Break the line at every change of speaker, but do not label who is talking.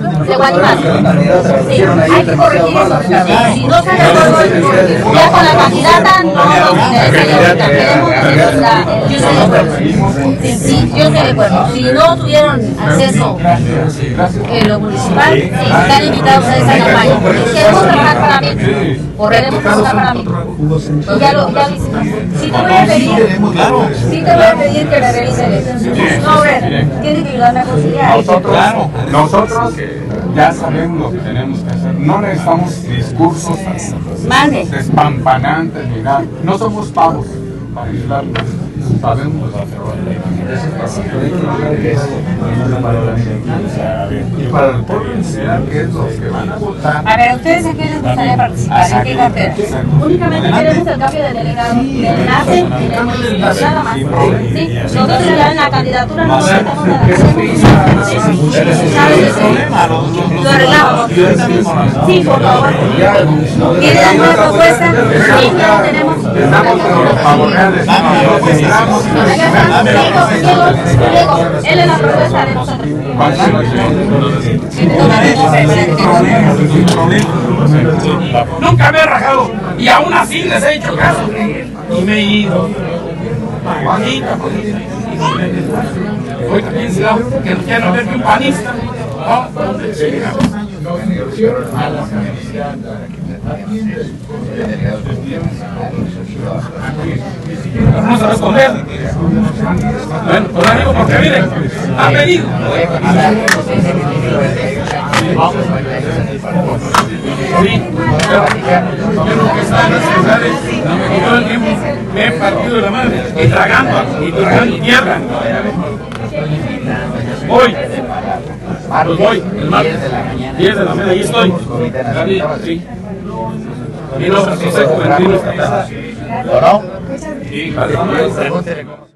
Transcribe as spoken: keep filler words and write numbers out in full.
de Guaymas. Sí, hay que corregir eso. Si no sale todo, ya con la candidata no nos interesa. Queremos la, yo estoy de acuerdo. Sí, sí, yo estoy de acuerdo. Si no tuvieron acceso en lo municipal, sí, están invitados a esa campaña. Y queremos trabajar para mí. Queremos trabajar para mí. Ya lo, ya lo hicimos. Sí te voy a pedir, sí te voy a pedir que me revisen eso. No, Brett, tienes que ayudarme a conciliar.
Nosotros, nosotros ya sabemos lo que tenemos que hacer. No necesitamos discursos despampanantes ni nada. No somos pavos para ayudarnos. Sabemos y para el pueblo en general, que es los que van a votar.
A ver, ¿ustedes a qué les gustaría participar? ¿En qué cartera? Únicamente queremos el cambio de delegado, de enlace y de municipal, nada más. Sí, nosotros ya en la candidatura no estamos nada. Lo arreglamos. Sí, por favor. ¿Tienen alguna propuesta? Sí, ya lo tenemos.
Estamos con los favorales.
Él es la propuesta de nosotros.
Nunca me he rajado y aún así les he hecho caso y me he ido. Juanita, hoy también se da que no quiero ver que un panista. Vamos a responder. Bueno, pues amigo, porque miren, ha pedido. Sí, pero yo lo que estaba en todo el tiempo me he partido la madre y tragando, y tragando tierra. Voy. Pues voy, el martes, diez de la mañana, ahí estoy. Sí. Y los José Juventino.
¿No?
Sí, vale.